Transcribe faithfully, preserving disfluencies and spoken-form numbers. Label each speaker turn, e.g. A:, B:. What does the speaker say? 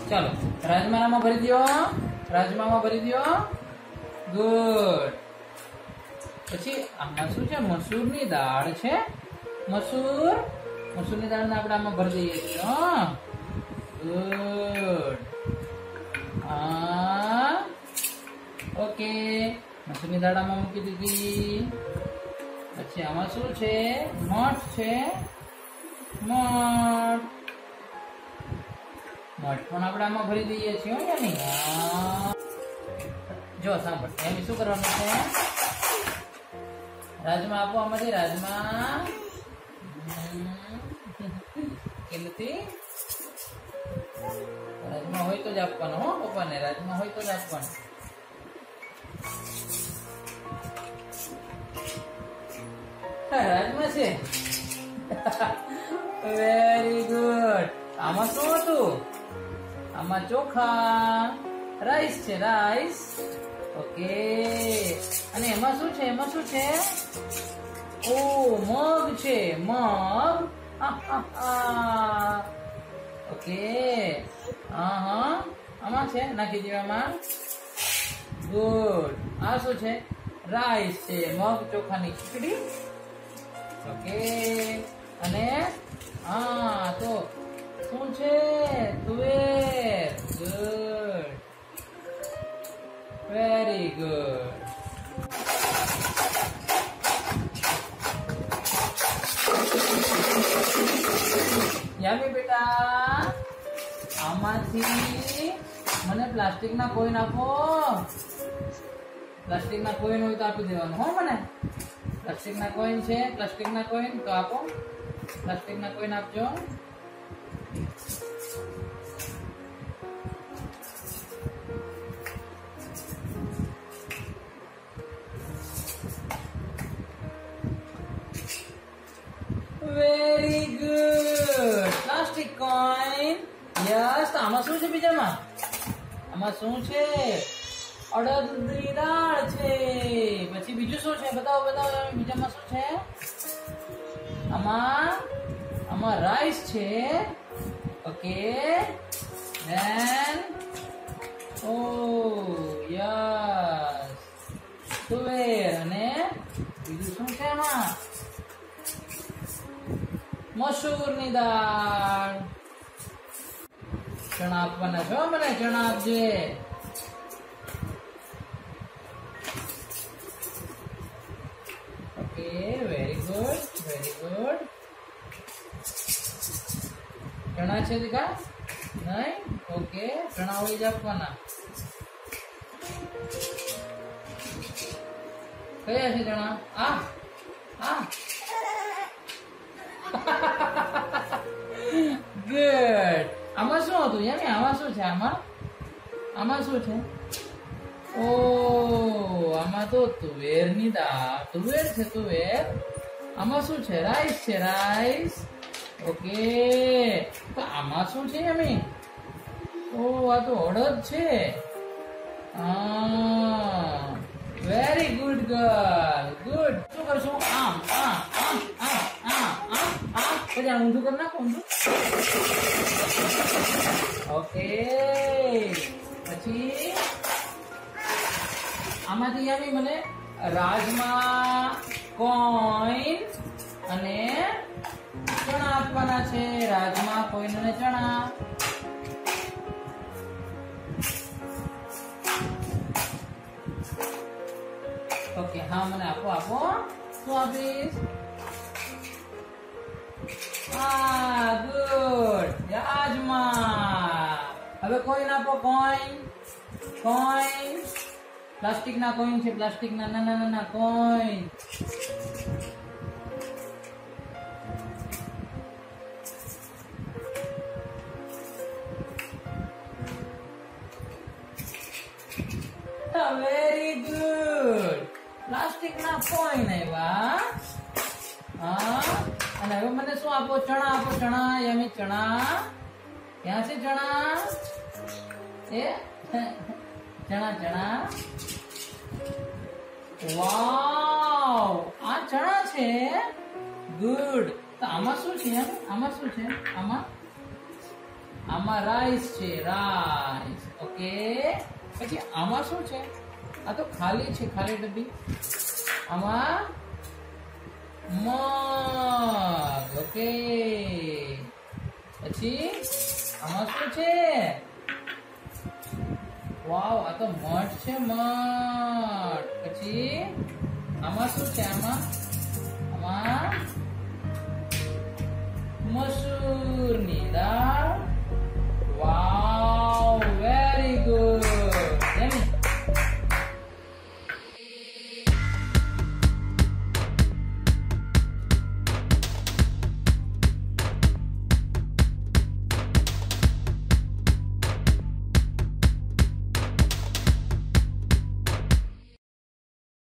A: ચાલો રાજમામાં ભરી દો, રાજમામાં ભરી દો. ગુડ. પછી આમાં શું છે? મસૂરની દાળ છે. મસૂર મસૂરની દાળ ને આપણે આમાં ભરી દઈએ છીએ. હા, ગુડ. હા, ઓકે. મસૂરની દાળ આમાં મૂકી દીધી. પછી આમાં શું છે? મઠ છે. મઠ મઠ પણ આપણે આમાં ભરી દઈએ છીએ. હા, જો સાંભળ, એમ શું કરવાનું છે? રાજમા આપો આમાંથી. રાજમા કેમથી? રાજમા હોય તો જ આપવાનો. હો પપ્પાને, રાજમા હોય તો જ આપવાનો. રાજમા છે. Very good. આમાં શું હતું? આમાં ચોખા, રાઈસ છે. રાઈસ. ઓકે. અને એમાં શું છે? એમાં શું છે? ઓ, મગ છે. મગ. ઓકે. હા હા, આમાં છે. નાખી દો આમાં. ગુડ. આ શું છે? રાઈસ છે. મગ ચોખાની ખીચડી. ઓકે. અને હા, તો શું છે? તુવેર. ગુડ. Very good. યામી બેટા, આમાંથી મને પ્લાસ્ટિક ના કોઈન આપો. પ્લાસ્ટિક ના કોઈન હોય તો આપી દેવાનું. હો મને પ્લાસ્ટિક ના કોઈન છે. પ્લાસ્ટિક ના કોઈન તો આપો. પ્લાસ્ટિક ના કોઈન આપજો. Very good. Plastic coin. Yes. આમાં શું છે? બીજામાં આમાં શું છે? અડદની દાળ છે. પછી બીજું શું છે? બતાવો બતાવો. બીજામાં શું છે? આમાં આમાં રાઈસ છે. ઓકે. ધેન ઓ યસ, તુવેર. અને બીજું શું છે? આમાં મસૂરની દાળ. ચણા આપવાના છો મને. ચણા આપજે. Okay. Very good. Very good. ચણા છે દીકા? નહીં. ઓકે. ચણા હોય જ આપવાના. કયા છે ચણા? આ આ ગુડ. આમાં શું હતું? યાની આમાં શું છે? આમાં આમાં શું છે? ઓ, આમાં તો તુવેરની દાળ. તુવેર છે. તુવેર. આમાં શું છે? રાઈસ છે. રાઈસ. ઓકે. તો આમાં શું છે? યામી ઓ, આ તો અડદ છે. હા, વેરી ગુડ ગર્લ. ગુડ. શું કરશું? આમ આમ આમ આમ આમ આમ આમ. પછી આ ઊંધું કરી નાખો. ઊંધું. ઓકે. પછી આમાંથી યામી મને રાજમા કોઈન અને ચણા આપવાના છે. રાજમા કોઈન અને ચણા. ઓકે. હા, મને આપો આપો. શું આપીશ? હા, ગુડ. રાજમા. હવે કોઈન આપો. કોઈન. કોઈન. પ્લાસ્ટિક ના કોઈન છે. પ્લાસ્ટિક ના નાના નાના કોઈન. Very good. પ્લાસ્ટિક ના કોઈન આવ્યા. હા. અને હવે મને શું આપો? ચણા આપો. ચણા. યમી ચણા. ક્યાં છે ચણા? એ ચણા ચણા. વાવ, આ ચણા છે. ગુડ. તો આમાં શું છે? આમાં શું છે? આમાં આમાં રાઈસ છે, રાઈસ. ઓકે, પછી આમાં શું છે? આ તો ખાલી છે, ખાલી ડબ્બી. આમાં મગ. ઓકે, પછી આમાં શું છે? વાવ, આ તો મઠ છે, મઠ. પછી આમાં શું છે? આમાં આમાં મશરૂમ.